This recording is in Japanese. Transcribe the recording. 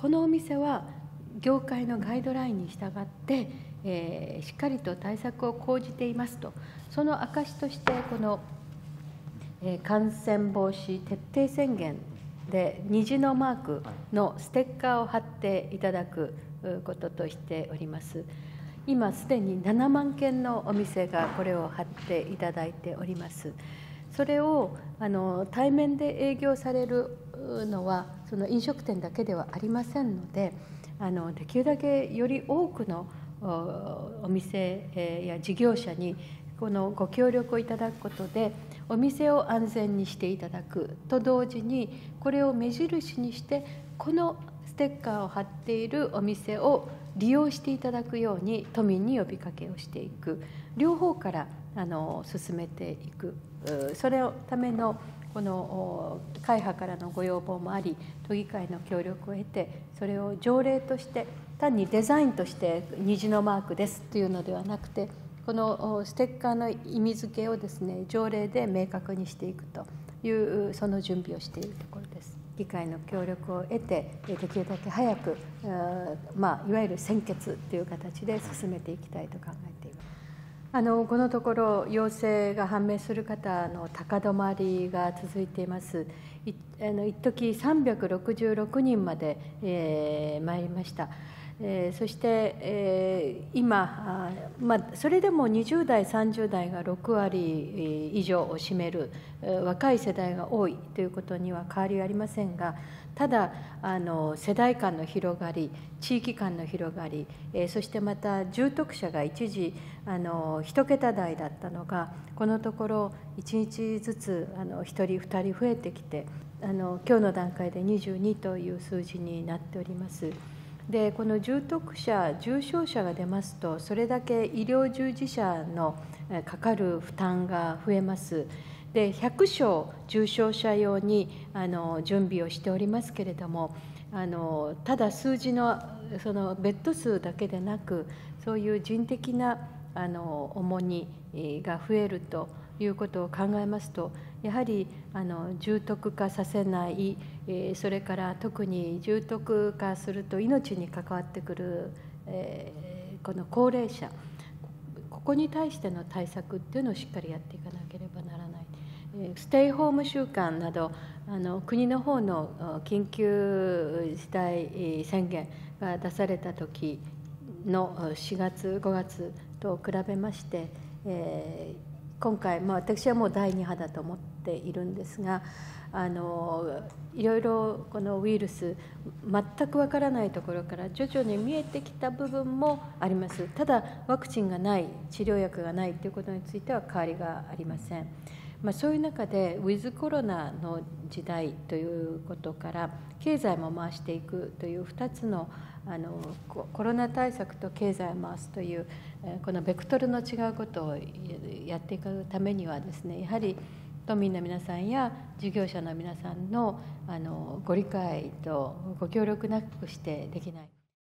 このお店は業界のガイドラインに従って、しっかりと対策を講じていますと、その証としてこの、感染防止徹底宣言で虹のマークのステッカーを貼っていただくこととしております。今すでに7万件のお店がこれを貼っていただいております。それを対面で営業されるのはその飲食店だけではありませんので、できるだけより多くのお店や事業者にこのご協力をいただくことで、お店を安全にしていただくと同時に、これを目印にしてこのステッカーを貼っているお店を利用していただくように都民に呼びかけをしていく、両方から進めていく、それのためのこの会派からのご要望もあり、都議会の協力を得て、それを条例として単にデザインとして虹のマークですというのではなくて、このステッカーの意味付けをですね、条例で明確にしていくというその準備をしているところです。議会の協力を得て、できるだけ早く、いわゆる先決という形で進めていきたいと考えています。このところ陽性が判明する方の高止まりが続いています。一時366人まで、参りました。そして、今、それでも20代、30代が6割以上を占める若い世代が多いということには変わりはありませんが、ただ世代間の広がり、地域間の広がり、そしてまた重篤者が一時1桁台だったのが、このところ1日ずつ1人2人増えてきて、今日の段階で22という数字になっております。でこの重篤者、重症者が出ますと、それだけ医療従事者のかかる負担が増えます。で100床重症者用に準備をしておりますけれども、ただ数字のそのベッド数だけでなく、そういう人的な重荷が増えるということを考えますと、やはり重篤化させない、それから特に重篤化すると命に関わってくる、この高齢者、ここに対しての対策っていうのをしっかりやっていかなければならない。ステイホーム週間など国の方の緊急事態宣言が出された時の4月5月と比べまして、今回、私はもう第2波だと思っているんですが、いろいろこのウイルス全くわからないところから徐々に見えてきた部分もあります。ただワクチンがない、治療薬がないということについては変わりがありません。そういう中でウィズコロナの時代ということから経済も回していくという2つのコロナ対策と経済を回すというこのベクトルの違うことをやっていくためにはですね、やはり都民の皆さんや事業者の皆さんのご理解とご協力なくしてできない。